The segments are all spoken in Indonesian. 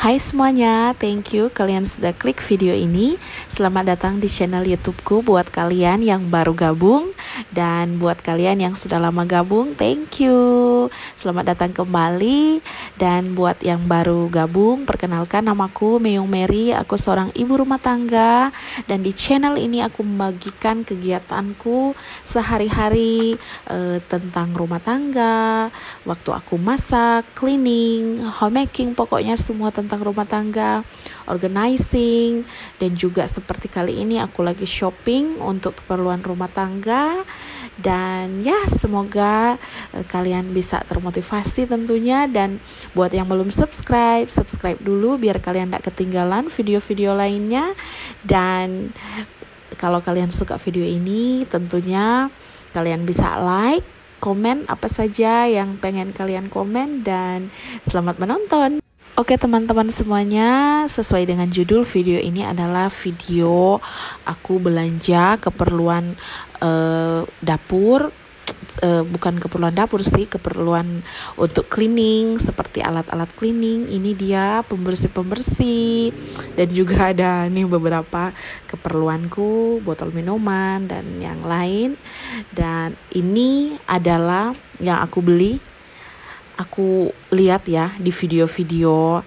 Hai semuanya, thank you kalian sudah klik video ini. Selamat datang di channel YouTubeku buat kalian yang baru gabung. Dan buat kalian yang sudah lama gabung, thank you. Selamat datang kembali. Dan buat yang baru gabung, perkenalkan namaku Meong Mary. Aku seorang ibu rumah tangga. Dan di channel ini aku membagikan kegiatanku sehari-hari tentang rumah tangga, waktu aku masak, cleaning, homemaking, pokoknya semua tentang rumah tangga, organizing, dan juga seperti kali ini aku lagi shopping untuk keperluan rumah tangga. Dan ya, semoga kalian bisa termotivasi tentunya. Dan buat yang belum subscribe dulu biar kalian gak ketinggalan video-video lainnya. Dan kalau kalian suka video ini, tentunya kalian bisa like, komen apa saja yang pengen kalian komen, dan selamat menonton. Oke teman-teman semuanya, sesuai dengan judul video ini adalah video aku belanja keperluan dapur. Bukan keperluan dapur sih, keperluan untuk cleaning, seperti alat-alat cleaning. Ini dia pembersih-pembersih, dan juga ada nih beberapa keperluanku, botol minuman dan yang lain. Dan ini adalah yang aku beli. Aku lihat ya di video-video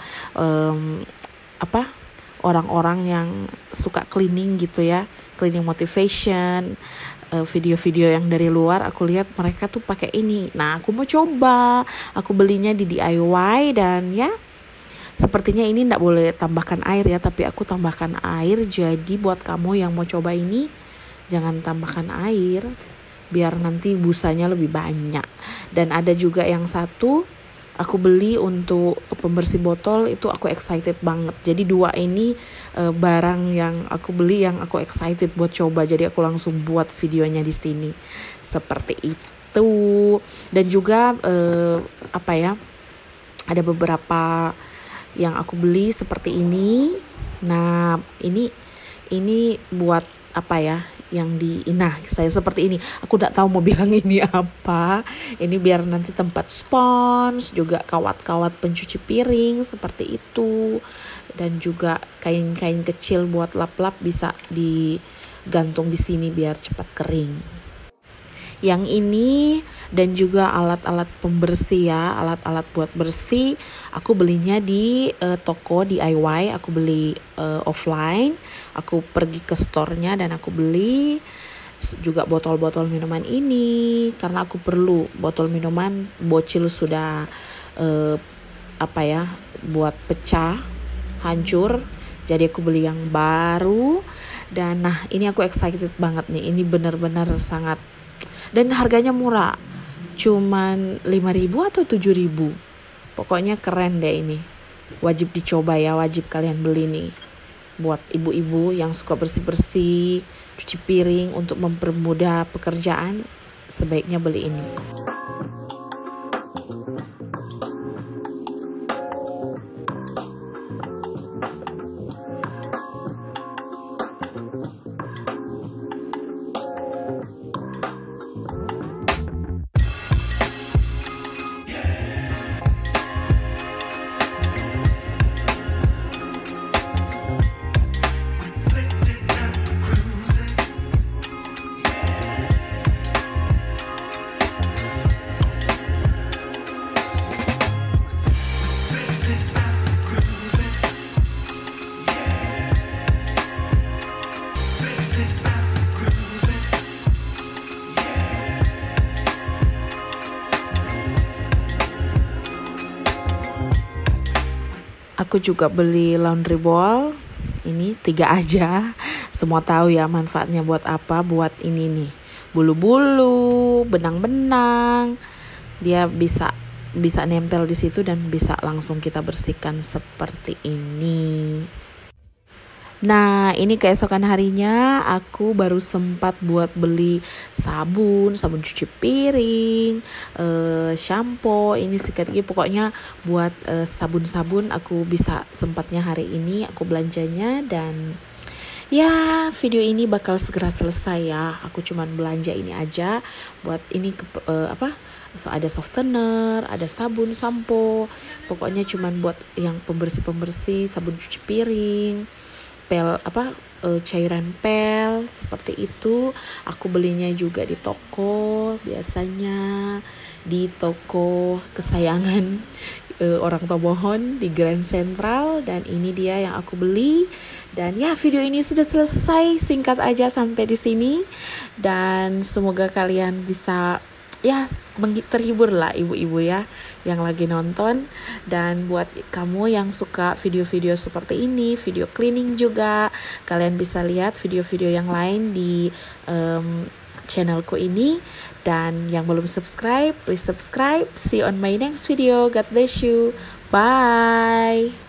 orang-orang yang suka cleaning gitu ya, cleaning motivation, video-video yang dari luar. Aku lihat mereka tuh pakai ini. Nah, aku mau coba. Aku belinya di DIY, dan ya sepertinya ini nggak boleh tambahkan air ya, tapi aku tambahkan air. Jadi buat kamu yang mau coba ini, jangan tambahkan air, biar nanti busanya lebih banyak. Dan ada juga yang satu aku beli untuk pembersih botol, itu aku excited banget. Jadi dua ini barang yang aku beli yang aku excited buat coba. Jadi aku langsung buat videonya di sini. Seperti itu. Dan juga ada beberapa yang aku beli seperti ini. Nah, ini buat saya seperti ini. Aku tidak tahu mau bilang ini apa. Ini biar nanti tempat spons, juga kawat-kawat pencuci piring seperti itu. Dan juga kain-kain kecil buat lap-lap bisa digantung di sini biar cepat kering. Yang ini dan juga alat-alat pembersih ya, alat-alat buat bersih. Aku belinya di toko DIY, aku beli offline. Aku pergi ke store-nya dan aku beli juga botol-botol minuman ini karena aku perlu botol minuman bocil sudah buat pecah, hancur. Jadi aku beli yang baru. Dan nah, ini aku excited banget nih. Ini benar-benar sangat, dan harganya murah, cuman 5.000 atau 7.000. Pokoknya keren deh ini. Wajib dicoba ya, wajib kalian beli nih. Buat ibu-ibu yang suka bersih-bersih, cuci piring, untuk mempermudah pekerjaan, sebaiknya beli ini. Aku juga beli laundry ball. Ini 3 aja. Semua tahu ya manfaatnya buat apa. Buat ini nih, bulu-bulu, benang-benang. Dia bisa nempel di situ dan bisa langsung kita bersihkan seperti ini. Nah, ini keesokan harinya aku baru sempat buat beli sabun cuci piring, shampoo, ini sikat gigi, pokoknya buat sabun-sabun aku bisa sempatnya hari ini aku belanjanya. Dan ya, video ini bakal segera selesai ya. Aku cuman belanja ini aja buat ini So, ada softener, ada sabun, sampo, pokoknya cuman buat yang pembersih, sabun cuci piring, cairan pel seperti itu. Aku belinya juga di toko, biasanya di toko kesayangan orang Tomohon di Grand Central. Dan ini dia yang aku beli. Dan ya, video ini sudah selesai, singkat aja sampai di sini. Dan semoga kalian bisa ya terhibur lah ibu-ibu ya yang lagi nonton. Dan buat kamu yang suka video-video seperti ini, video cleaning juga, kalian bisa lihat video-video yang lain di channelku ini. Dan yang belum subscribe, please subscribe. See you on my next video. God bless you. Bye.